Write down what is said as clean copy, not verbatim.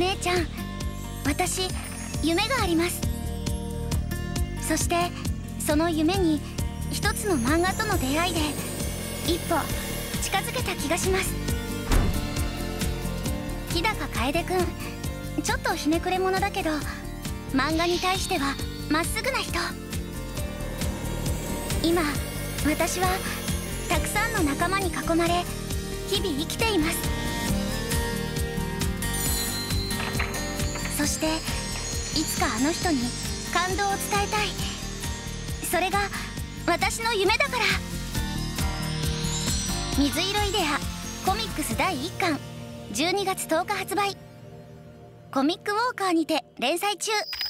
姉ちゃん、私夢があります。そしてその夢に一つの漫画との出会いで一歩近づけた気がします。日高楓くん、ちょっとひねくれ者だけど漫画に対してはまっすぐな人。今私はたくさんの仲間に囲まれ日々生きています。そしていつかあの人に感動を伝えたい。それが私の夢だから。水色イデアコミックス第1巻12月10日発売。コミックウォーカーにて連載中。